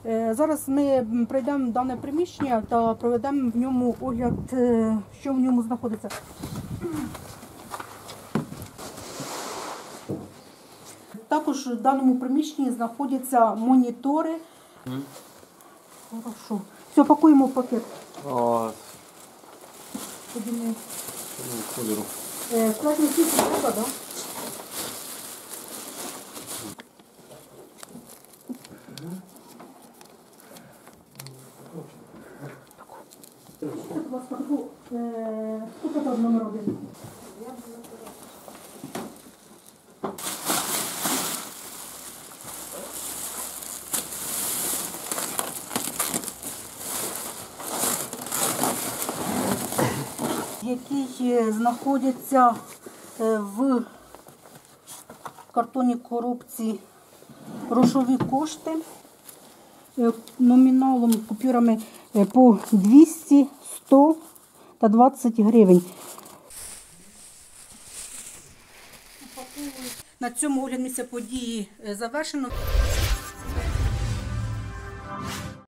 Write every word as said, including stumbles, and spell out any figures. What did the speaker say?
Зараз ми пройдемо дане приміщення та проведемо в ньому огляд, що в ньому знаходиться. Також в даному приміщенні знаходяться монітори. Mm. Хорошо. Все, пакуємо в пакет. А... Подивимо. Кольору. Складні кілька треба, так? Будь ласка, хто казав номер один? Який знаходяться в картонній коробці грошові кошти номіналом купюрами по двісті, сто та двадцять гривень. На цьому огляд місця події завершено.